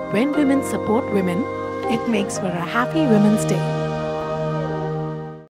When women support women, it makes for a happy Women's Day.